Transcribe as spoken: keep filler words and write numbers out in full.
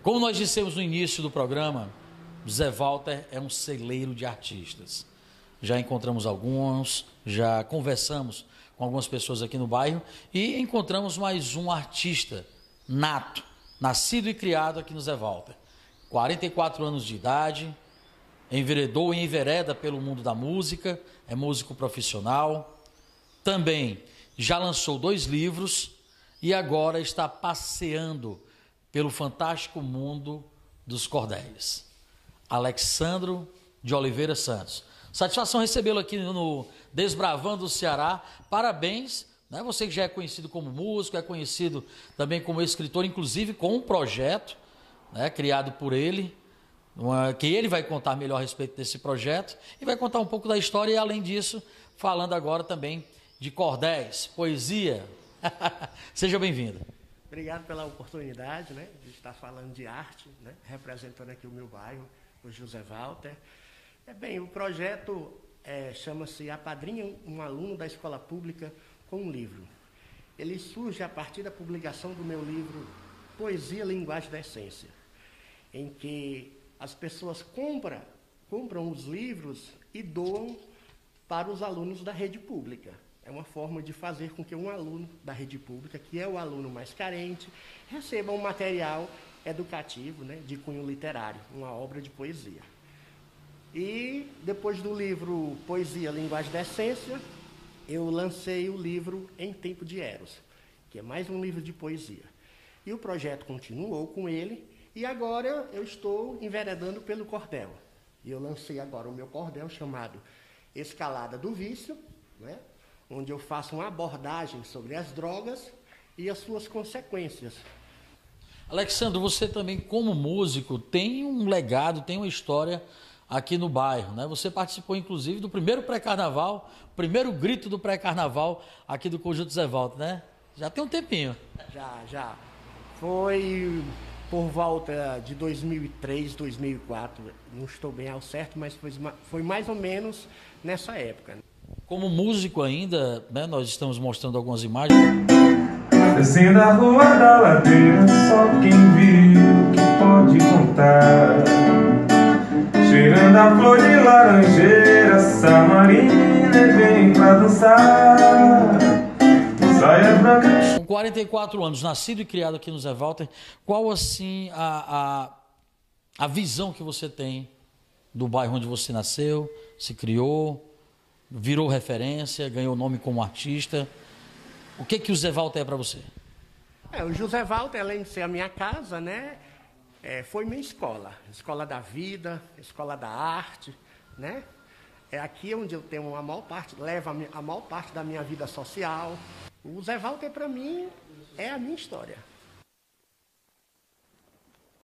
Como nós dissemos no início do programa, Zé Walter é um celeiro de artistas. Já encontramos alguns, já conversamos com algumas pessoas aqui no bairro e encontramos mais um artista nato, nascido e criado aqui no Zé Walter. quarenta e quatro anos de idade, enveredou e envereda pelo mundo da música, é músico profissional. Também já lançou dois livros e agora está passeando pelo fantástico mundo dos cordéis. Alexsandro de Oliveira Santos. Satisfação recebê-lo aqui no Desbravando o Ceará. Parabéns, né? Você que já é conhecido como músico, é conhecido também como escritor, inclusive com um projeto, né, criado por ele, uma, que ele vai contar melhor a respeito desse projeto e vai contar um pouco da história e, além disso, falando agora também de cordéis, poesia. Seja bem-vindo. Obrigado pela oportunidade, né, de estar falando de arte, né, representando aqui o meu bairro, o José Walter. É bem, o projeto é, chama-se Apadrinha um Aluno da Escola Pública com um Livro. Ele surge a partir da publicação do meu livro Poesia, Linguagem da Essência, em que as pessoas compram, compram os livros e doam para os alunos da rede pública. É uma forma de fazer com que um aluno da rede pública, que é o aluno mais carente, receba um material educativo, né, de cunho literário, uma obra de poesia. E depois do livro Poesia, Linguagem da Essência, eu lancei o livro Em Tempo de Eros, que é mais um livro de poesia. E o projeto continuou com ele, e agora eu estou enveredando pelo cordel. E eu lancei agora o meu cordel chamado Escalada do Vício, né, onde eu faço uma abordagem sobre as drogas e as suas consequências. Alexsandro, você também, como músico, tem um legado, tem uma história aqui no bairro, né? Você participou, inclusive, do primeiro pré-carnaval, primeiro grito do pré-carnaval aqui do Conjunto Zé Walter, né? Já tem um tempinho. Já, já. Foi por volta de dois mil e três, dois mil e quatro, não estou bem ao certo, mas foi, foi mais ou menos nessa época. Como músico ainda, né, nós estamos mostrando algumas imagens. Descendo a rua da ladeira, só quem viu que pode contar. Cheirando a flor de laranjeira, Samarina vem pra dançar. Saia branca. Com quarenta e quatro anos, nascido e criado aqui no Zé Walter, qual assim a, a, a visão que você tem do bairro onde você nasceu, se criou, virou referência, ganhou nome como artista? O que que o Zé Walter é para você? É, o José Walter, além de ser a minha casa, né, é, foi minha escola, escola da vida, escola da arte, né? É aqui onde eu tenho a maior parte, levo a, minha, a maior parte da minha vida social. O Zé Walter, para mim, é a minha história.